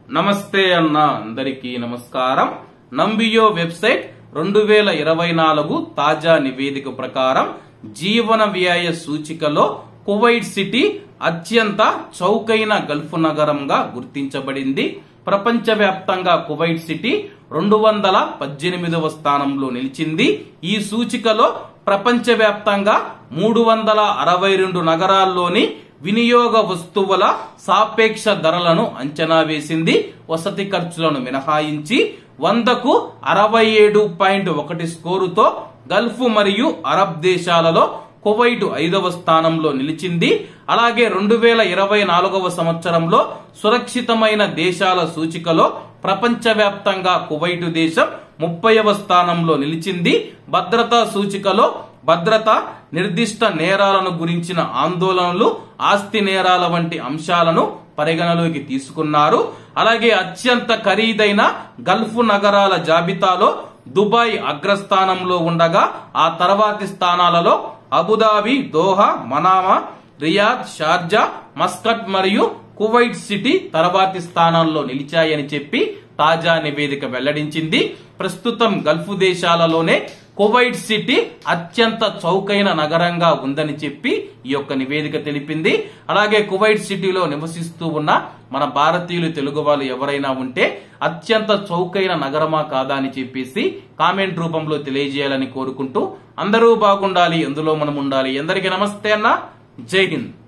నమస్తే అన్న అందరికీ నమస్కారం. నంబియో వెబ్సైట్ 2024 తాజా నివేదిక ప్రకారం జీవన వ్యయ సూచికలో కువైట్ సిటీ అత్యంత చౌకైన గల్ఫ్ నగరంగా గుర్తించబడింది. ప్రపంచవ్యాప్తంగా కువైట్ సిటీ 218వ స్థానంలో నిలిచింది. ఈ సూచికలో ప్రపంచవ్యాప్తంగా 362 నగరాల్లోని వినియోగ వస్తువుల సాపేక్ష ధరలను అంచనా వేసింది. వసతి ఖర్చులను మినహాయించి 100కు 67.1 స్కోరుతో గల్ఫ్ మరియు అరబ్ దేశాలలో కువైట్ 5వ స్థానంలో నిలిచింది. అలాగే 2024వ సంవత్సరంలో సురక్షితమైన దేశాల సూచికలో ప్రపంచవ్యాప్తంగా కువైట్ దేశం 30వ స్థానంలో నిలిచింది. భద్రతా సూచికలో భద్రత, నిర్దిష్ట నేరాలను గురించిన ఆందోళనలు, ఆస్తి నేరాల వంటి అంశాలను పరిగణలోకి తీసుకున్నారు. అలాగే అత్యంత ఖరీదైన గల్ఫ్ నగరాల జాబితాలో దుబాయ్ అగ్రస్థానంలో ఉండగా ఆ తర్వాతి స్థానాలలో Abu Dhabi, Doha, Manama, Riyadh, Sharjah, Muscat మరియు కువైట్ సిటీ తర్వాతి స్థానాల్లో నిలిచాయని చెప్పి తాజా నివేదిక వెల్లడించింది. ప్రస్తుతం గల్ఫ్ దేశాలలోనే కువైట్ సిటీ అత్యంత చౌకైన నగరంగా ఉందని చెప్పి ఈ యొక్క నివేదిక తెలిపింది. అలాగే కువైట్ సిటీలో నివసిస్తూ ఉన్న మన భారతీయులు, తెలుగు వాళ్ళు ఎవరైనా ఉంటే అత్యంత చౌకైన నగరమా కాదా అని చెప్పేసి కామెంట్ రూపంలో తెలియజేయాలని కోరుకుంటూ అందరూ బాగుండాలి, అందులో మనం ఉండాలి. అందరికీ నమస్తే అన్న, జై హింద్.